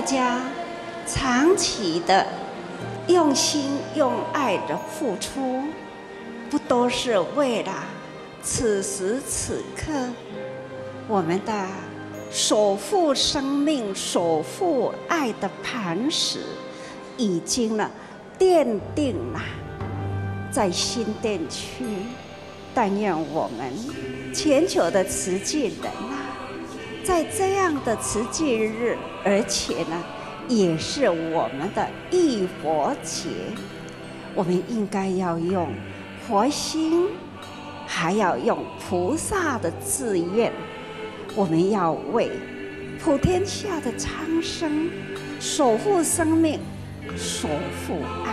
家长期的用心用爱的付出，不都是为了此时此刻我们的守护生命、守护爱的磐石已经奠定了在新店区。但愿我们全球的慈济人在这样的慈济日，而且也是我们的浴佛节，我们应该要用佛心，还要用菩萨的志愿，我们要为普天下的苍生守护生命，守护爱。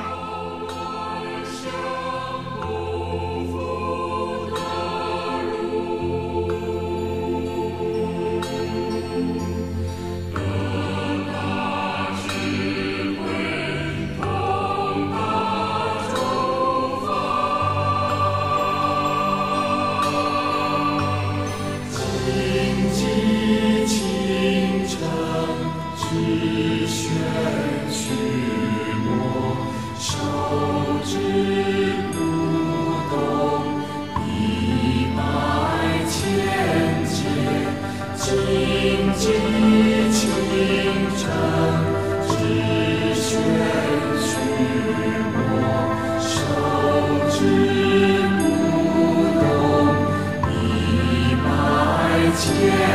Yeah.